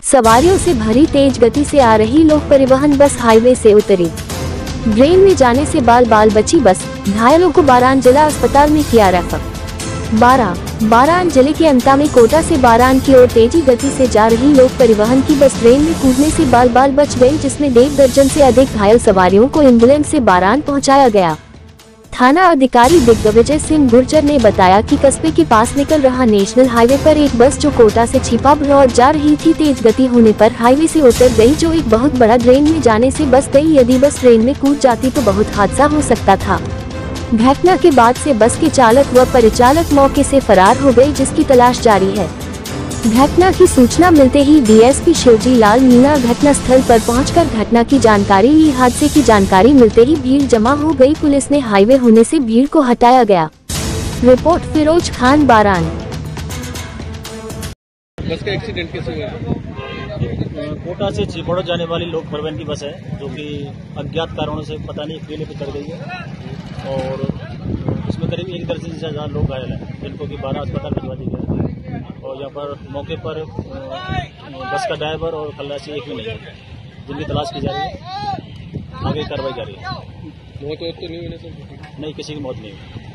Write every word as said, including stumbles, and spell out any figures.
सवारियों से भरी तेज गति से आ रही लोक परिवहन बस हाईवे से उतरी। ड्रेन में जाने से बाल बाल बची बस, घायलों को बारान जिला अस्पताल में किया रेफर। बारा बारान जिले के अंता में कोटा से बारान की ओर तेजी गति से जा रही लोक परिवहन की बस ट्रेन में कूदने से बाल बाल बच गई, जिसमें डेढ़ दर्जन से अधिक घायल सवारियों को एम्बुलेंस से बारान पहुंचाया गया। थाना अधिकारी दिग्विजय सिंह गुर्जर ने बताया कि कस्बे के पास निकल रहा नेशनल हाईवे पर एक बस जो कोटा से छिपा भरौर जा रही थी, तेज गति होने पर हाईवे से उतर गई, जो एक बहुत बड़ा ड्रेन में जाने से बच गई। यदि बस ट्रेन में कूद जाती तो बहुत हादसा हो सकता था। घटना के बाद से बस के चालक व परिचालक मौके से फरार हो गए, जिसकी तलाश जारी है। घटना की सूचना मिलते ही डीएसपी शिवजी लाल मीणा घटना स्थल पर पहुंचकर घटना की जानकारी ली। हादसे की जानकारी मिलते ही भीड़ जमा हो गई। पुलिस ने हाईवे होने से भीड़ को हटाया गया। रिपोर्ट फिरोज खान, बारान। बस का एक्सीडेंट कैसे हुआ? कोटा से छिपौड़ा जाने वाली लोक परिवहन की बस है, जो कि अज्ञात कारणों से पता नहीं किले पे चढ़ गई है और इसमें करीब एक दर्जन से ज्यादा लोग घायल हैं, जिनको कि बारह अस्पताल भिजवा दिया गया है। और यहाँ पर मौके पर बस का ड्राइवर और खलासी एक भी नहीं है, जिनकी तलाश की जा रही है। आगे कार्रवाई जारी है। मौत तो नहीं होने से नहीं, किसी की मौत नहीं हुई।